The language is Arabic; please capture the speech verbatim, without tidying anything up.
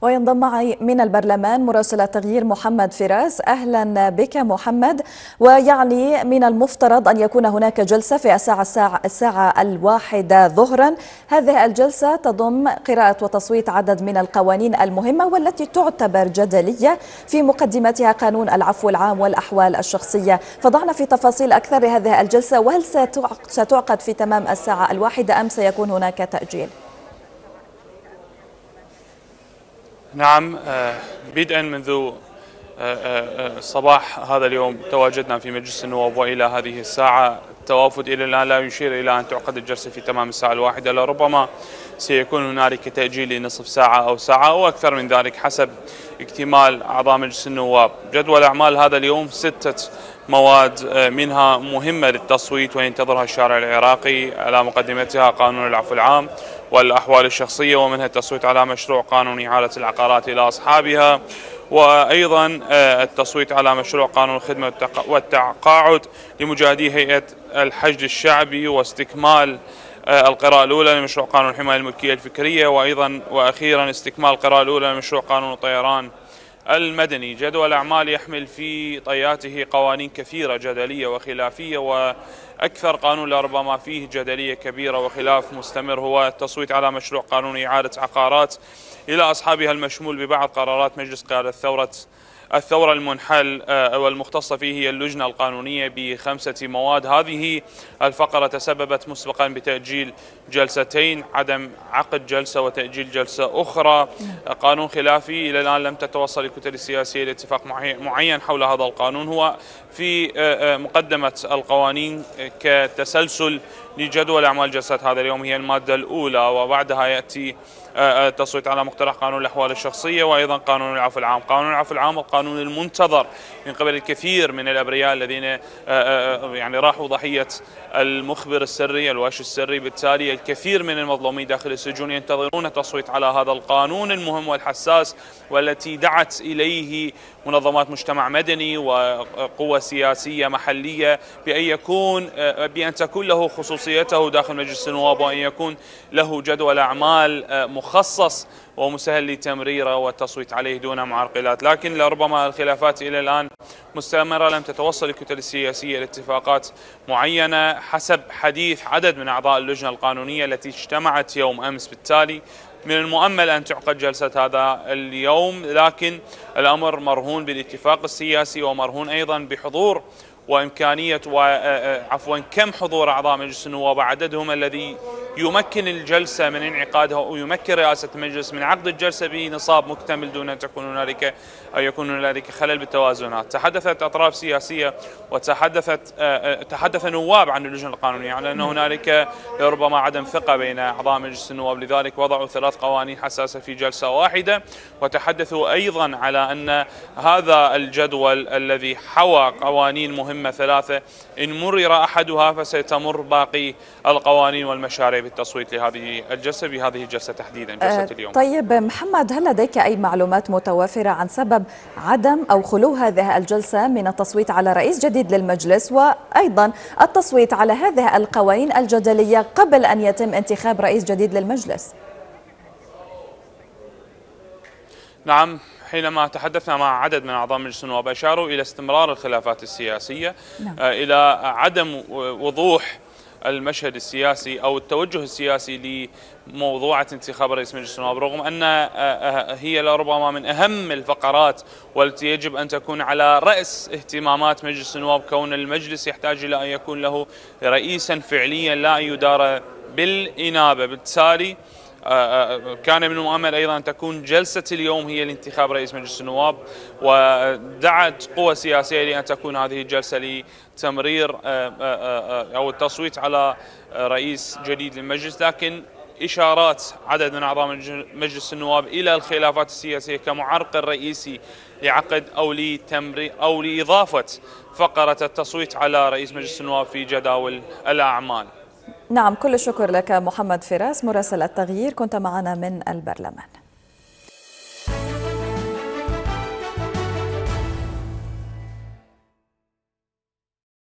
وينضم معي من البرلمان مراسل التغيير محمد فراس. أهلا بك محمد. ويعني من المفترض أن يكون هناك جلسة في الساعة, الساعة, الساعة الواحدة ظهرا. هذه الجلسة تضم قراءة وتصويت عدد من القوانين المهمة والتي تعتبر جدلية، في مقدمتها قانون العفو العام والأحوال الشخصية. فضعنا في تفاصيل أكثر لهذه الجلسة، وهل ستعقد في تمام الساعة الواحدة أم سيكون هناك تأجيل؟ نعم، بدءا منذ صباح هذا اليوم تواجدنا في مجلس النواب وإلى هذه الساعة. التوافد إلى الآن لا يشير إلى أن تعقد الجلسة في تمام الساعة الواحدة، لربما سيكون هنالك تأجيل لنصف ساعة أو ساعة أو أكثر من ذلك حسب اكتمال أعضاء مجلس النواب. جدول أعمال هذا اليوم ستة مواد، منها مهمة للتصويت وينتظرها الشارع العراقي، على مقدمتها قانون العفو العام والأحوال الشخصية، ومنها التصويت على مشروع قانون إعادة العقارات إلى أصحابها، وأيضا التصويت على مشروع قانون الخدمة والتقاعد لمجاهدي هيئة الحشد الشعبي، واستكمال القراءة الأولى لمشروع قانون الحماية الملكية الفكرية، وأيضا وأخيرا استكمال القراءة الأولى لمشروع قانون الطيران المدني. جدول أعمال يحمل في طياته قوانين كثيرة جدلية وخلافية، وأكثر قانون لربما فيه جدلية كبيرة وخلاف مستمر هو التصويت على مشروع قانون إعادة عقارات إلى أصحابها، المشمول ببعض قرارات مجلس قيادة ثورة الثورة المنحل، والمختصة فيه هي اللجنة القانونية بخمسة مواد. هذه الفقرة تسببت مسبقا بتأجيل جلستين، عدم عقد جلسة وتأجيل جلسة أخرى. قانون خلافي إلى الآن لم تتوصل الكتل السياسية لاتفاق معين حول هذا القانون. هو في مقدمة القوانين كتسلسل لجدول أعمال جلسات هذا اليوم هي المادة الأولى، وبعدها يأتي التصويت على مقترح قانون الأحوال الشخصية، وأيضا قانون العفو العام. قانون العفو العام القانون المنتظر من قبل الكثير من الأبرياء الذين يعني راحوا ضحية المخبر السري، الواش السري. بالتالي الكثير من المظلومين داخل السجون ينتظرون التصويت على هذا القانون المهم والحساس، والتي دعت إليه منظمات مجتمع مدني وقوى سياسية محلية بأن يكون بأن تكون له خصوصيته داخل مجلس النواب، وأن يكون له جدول أعمال مخصص ومسهل لتمريره والتصويت عليه دون معرقلات. لكن لربما الخلافات إلى الآن مستمرة، لم تتوصل الكتل السياسية لاتفاقات معينة حسب حديث عدد من أعضاء اللجنة القانونية التي اجتمعت يوم أمس. بالتالي من المؤمل أن تعقد جلسة هذا اليوم، لكن الأمر مرهون بالاتفاق السياسي، ومرهون أيضا بحضور وإمكانية وعفوا كم حضور أعضاء مجلس النواب، عددهم الذي يمكن الجلسة من انعقادها، ويمكن رئاسة المجلس من عقد الجلسة بنصاب مكتمل دون أن تكون هنالك أو يكون هنالك خلل بالتوازنات. تحدثت أطراف سياسية وتحدثت تحدث نواب عن اللجنة القانونية على أن هنالك ربما عدم ثقة بين أعضاء مجلس النواب، لذلك وضعوا ثلاث قوانين حساسة في جلسة واحدة. وتحدثوا أيضا على أن هذا الجدول الذي حوى قوانين مهمة ثلاثة إن مرر أحدها فسيتمر باقي القوانين والمشاريع بالتصويت لهذه الجلسة، بهذه الجلسة تحديدا جلسة اليوم. طيب محمد، هل لديك أي معلومات متوافرة عن سبب عدم أو خلو هذه الجلسة من التصويت على رئيس جديد للمجلس، وأيضا التصويت على هذه القوانين الجدلية قبل أن يتم انتخاب رئيس جديد للمجلس؟ نعم، حينما تحدثنا مع عدد من أعضاء مجلس النواب أشاروا إلى استمرار الخلافات السياسية، نعم. إلى عدم وضوح المشهد السياسي أو التوجه السياسي لموضوعة انتخاب رئيس مجلس النواب، رغم أن هي لربما من أهم الفقرات والتي يجب أن تكون على رأس اهتمامات مجلس النواب، كون المجلس يحتاج إلى أن يكون له رئيسا فعليا لا أن يدار بالإنابة. بالتالي كان من المؤمل أيضا أن تكون جلسة اليوم هي لانتخاب رئيس مجلس النواب، ودعت قوى سياسية لأن تكون هذه الجلسة لتمرير أو التصويت على رئيس جديد للمجلس. لكن إشارات عدد من أعضاء مجلس النواب إلى الخلافات السياسية كمعرقل رئيسي لعقد أو لتمرير أو لإضافة فقرة التصويت على رئيس مجلس النواب في جداول الأعمال. نعم، كل الشكر لك محمد فراس مراسل التغيير، كنت معنا من البرلمان.